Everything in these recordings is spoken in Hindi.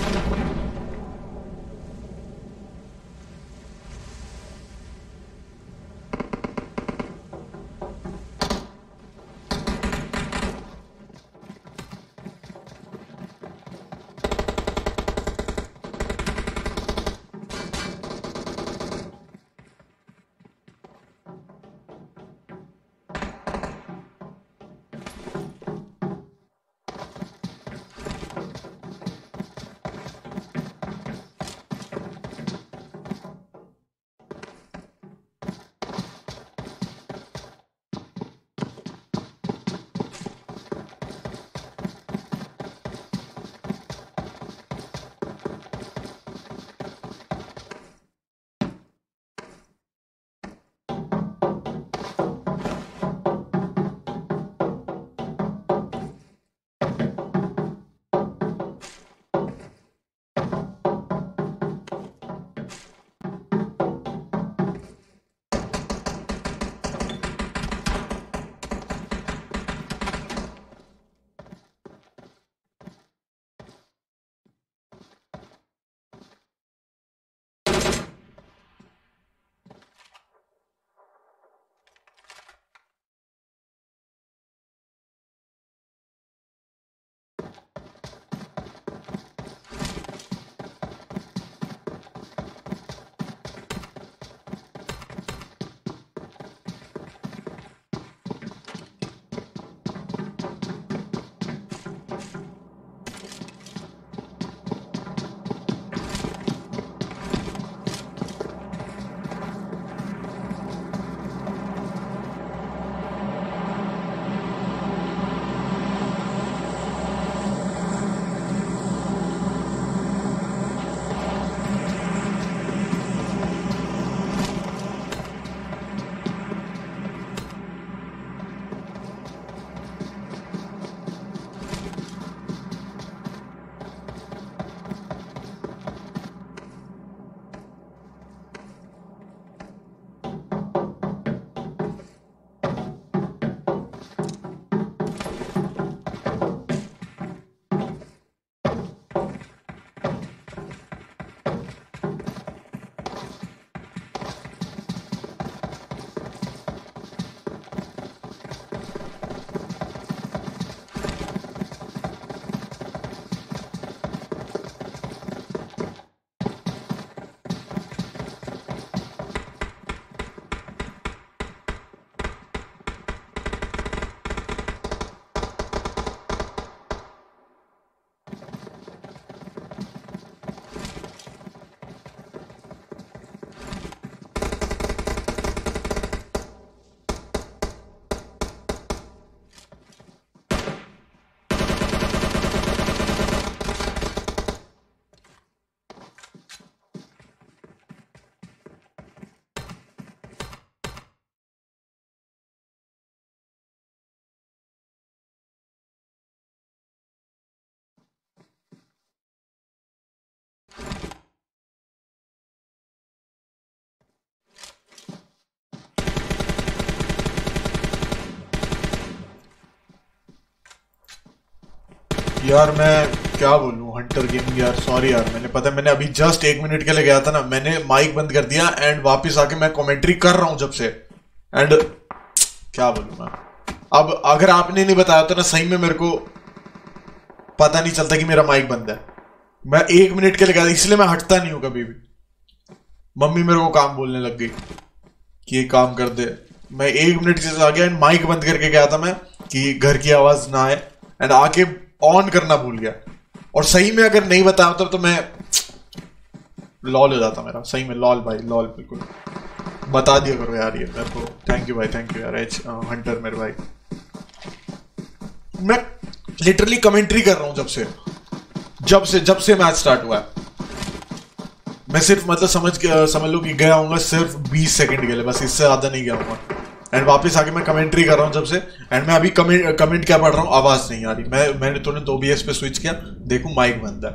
यार मैं क्या बोलूं हंटर गेमिंग यार, सॉरी यार। मैंने अभी जस्ट 1 मिनट के लिए गया था ना, मैंने माइक बंद कर दिया एंड वापस आके मैं कमेंट्री कर रहा हूं जब से। एंड क्या बोलूं मैं, अब अगर आपने नहीं बताया तो ना सही में मेरे को पता नहीं चलता कि मेरा माइक बंद है। मैं 1 मिनट के लिए गया, इसलिए मैं हटता नहीं हूं कभी भी। मम्मी मेरे को काम बोलने लग गई कि ये काम कर दे। मैं 1 मिनट से आ गया एंड माइक बंद करके गया था मैं कि घर की आवाज ना आए, एंड आके ऑन करना भूल गया। और सही में अगर नहीं बताया होता तो मैं लॉल हो जाता मेरा, सही में लॉल भाई, लॉल बिल्कुल। बता दिया करो यार ये मेरे को। थैंक यू भाई, थैंक यू यार हंटर मेरे भाई। मैं लिटरली कमेंट्री कर रहा हूं जब से मैच स्टार्ट हुआ है। मैं सिर्फ मतलब समझ लो कि गया हूँ सिर्फ 20 सेकंड के लिए, बस इससे ज्यादा नहीं गया हूँ। एंड वापस आके मैं कमेंट्री कर रहा हूँ जब से। एंड मैं अभी कमेंट क्या पढ़ रहा हूँ, आवाज नहीं आ रही। मैंने तुरंत OBS पे स्विच किया, देखूं माइक बंद है।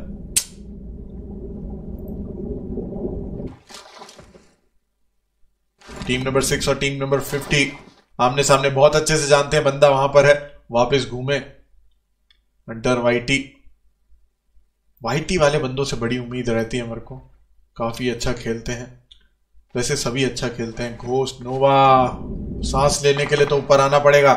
टीम नंबर 6 और टीम नंबर 50 आमने सामने, बहुत अच्छे से जानते हैं। बंदा वहां पर है, वापस घूमे हंटर वाइटी। वाईटी वाले बंदों से बड़ी उम्मीद रहती है मेरे को, काफी अच्छा खेलते हैं, वैसे सभी अच्छा खेलते हैं। घोस्ट, नोवा, सांस लेने के लिए तो ऊपर आना पड़ेगा।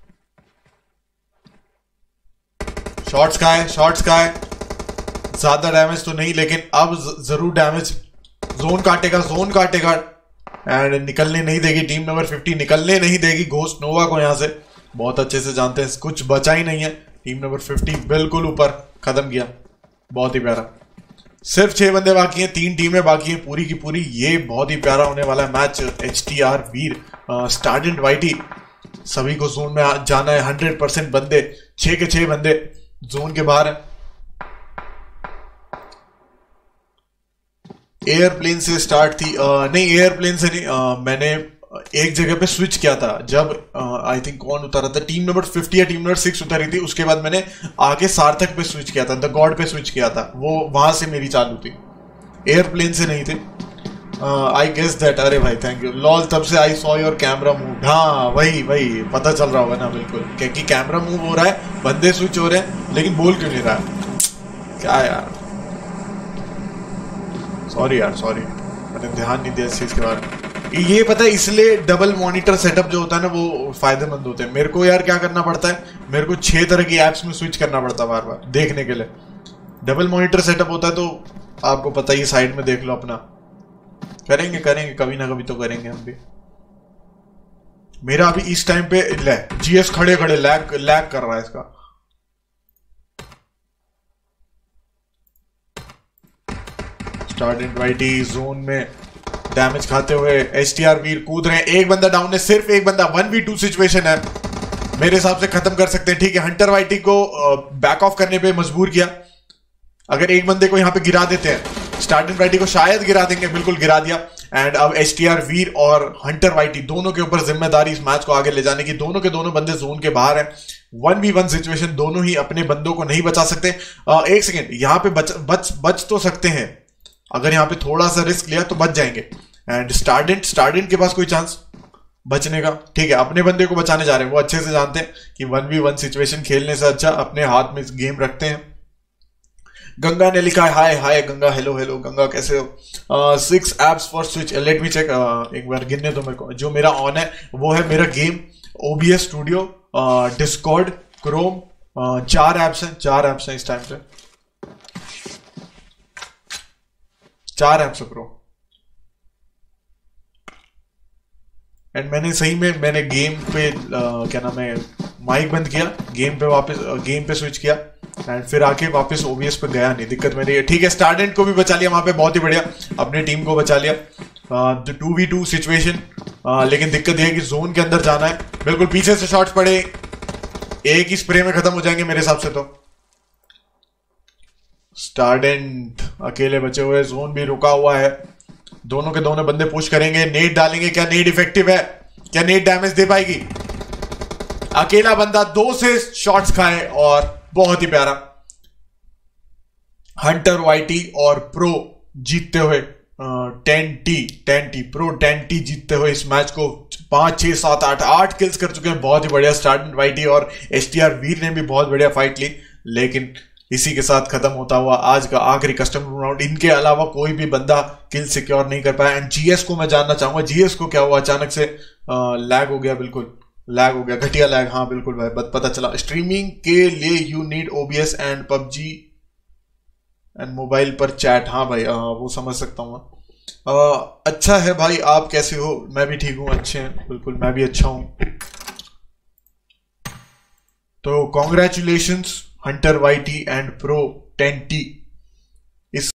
शॉट्स का है, शॉट्स का है, ज्यादा डैमेज तो नहीं लेकिन अब जरूर डैमेज। जोन काटेगा, जोन काटेगा एंड निकलने नहीं देगी टीम नंबर 50, निकलने नहीं देगी घोस्ट नोवा को। यहां से बहुत अच्छे से जानते हैं कुछ बचा ही नहीं है। टीम नंबर 50 बिल्कुल ऊपर, खत्म किया, बहुत ही प्यारा। सिर्फ 6 बंदे बाकी हैं, 3 टीमें बाकी हैं पूरी की पूरी। ये बहुत ही प्यारा होने वाला है मैच। HTR वीर, स्टार्डेंट वाईटी, सभी को जोन में जाना है। 100% बंदे, 6 के 6 बंदे जोन के बाहर है। एयरप्लेन से स्टार्ट थी, नहीं एयरप्लेन से नहीं, मैंने एक जगह पे स्विच किया था जब आई थिंक कौन उतरा था, टीम नंबर 50 या टीम नंबर 6 उतरी थी। उसके बाद मैंने आगे सार्थक पे स्विच किया था, द गॉड पे स्विच किया था, वो वहां से मेरी चालू थी, एयरप्लेन से नहीं थे। I guess that. अरे भाई थैंक यू लॉल, तब से I saw your camera move. हाँ वही वही पता चल रहा होगा ना, बिल्कुल, क्योंकि कैमरा मूव हो रहा है, बंदे स्विच हो रहे हैं, लेकिन बोल क्यों नहीं रहा है, क्या यार, सॉरी यार सॉरी, मैंने ध्यान नहीं दिया इस चीज के बारे में। ये पता है इसलिए डबल मॉनिटर सेटअप जो होता है ना वो फायदेमंद होते हैं। मेरे को यार क्या करना पड़ता है, मेरे को 6 तरह की एप्स में स्विच करना पड़ता है बार बार देखने के लिए। डबल मॉनिटर सेटअप होता है तो आपको पता ही, साइड में देख लो अपना। करेंगे करेंगे कभी ना कभी तो करेंगे हम भी। मेरा अभी इस टाइम पे जीएस खड़े खड़े लैग कर रहा है इसका। स्टार्डेंट वाईटी जोन में डैमेज खाते हुए एचटीआर वीर कूद रहे हैं। एक बंदा डाउन है, सिर्फ एक बंदा, 1v2 सिचुएशन है, मेरे हिसाब से खत्म कर सकते हैं। ठीक है, हंटर वाईटी को बैक ऑफ करने पे मजबूर किया। अगर एक बंदे को यहां पे गिरा देते हैं, स्टार्डेंट वाईटी को शायद गिरा देंगे, बिल्कुल गिरा दिया। एंड अब एचटीआर वीर और हंटर वाईटी दोनों के ऊपर जिम्मेदारी इस मैच को आगे ले जाने की। दोनों के दोनों बंदे जोन के बाहर हैं, 1v1 सिचुएशन, दोनों ही अपने बंदों को नहीं बचा सकते। एक सेकेंड, यहां पे बच तो सकते हैं, अगर यहां पे थोड़ा सा रिस्क लिया तो बच जाएंगे। एंड स्टार्डेंट के पास कोई चांस बचने का, ठीक है, अपने बंदे को बचाने जा रहे हैं। वो अच्छे से जानते हैं कि 1v1 सिचुएशन खेलने से अच्छा अपने हाथ में गेम रखते हैं। गंगा ने लिखा है hi hi Ganga, hello hello Ganga, कैसे हो। 6 apps for switch, let me check, एक बार गिनने दो मेरे को। जो मेरा ऑन है वो है मेरा game, OBS studio, Discord, Chrome, 4 apps हैं इस टाइम पे, 4 ऐप्स है प्रो। एंड मैंने सही में मैंने गेम पे क्या नाम है, माइक बंद किया, गेम पे वापस गेम पे स्विच किया एंड फिर आके वापस OBS पे गया नहीं, दिक्कत मेरी है। ठीक है, स्टार्डेंट को भी बचा लिया वहां पे, बहुत ही बढ़िया, अपनी टीम को बचा लिया। 2v2 सिचुएशन, लेकिन दिक्कत यह है कि जोन के अंदर जाना है। बिल्कुल पीछे से शॉट्स पड़े, एक ही स्प्रे में खत्म हो जाएंगे मेरे हिसाब से तो। स्टार्डेंट अकेले बचे हुए, जोन भी रुका हुआ है, दोनों के दोनों बंदे पुश करेंगे, नेट डालेंगे। क्या नेट इफेक्टिव है, क्या नेट डैमेज दे पाएगी? अकेला बंदा 2 से शॉट्स खाए और बहुत ही प्यारा। हंटर वाईटी और प्रो जीतते हुए 10T प्रो 10T जीतते हुए इस मैच को 5 6 7 8 किल्स कर चुके हैं, बहुत ही बढ़िया। स्टार्डेंट वाईटी और एचटीआर वीर ने भी बहुत बढ़िया फाइट ली, लेकिन इसी के साथ खत्म होता हुआ आज का आखिरी कस्टम राउंड। इनके अलावा कोई भी बंदा किल सिक्योर नहीं कर पाया। एंड जीएस को मैं जानना चाहूंगा, जीएस को क्या हुआ, अचानक से लैग हो गया, बिल्कुल लैग हो गया, घटिया लैग। हाँ बिल्कुल भाई, पता चला। स्ट्रीमिंग के लिए you need OBS and PUBG and mobile पर चैट। हाँ भाई, वो समझ सकता हूँ। अच्छा है भाई, आप कैसे हो? मैं भी ठीक हूँ, अच्छे हैं, बिल्कुल मैं भी अच्छा हूँ। तो congratulations Hunter YT and pro 10T।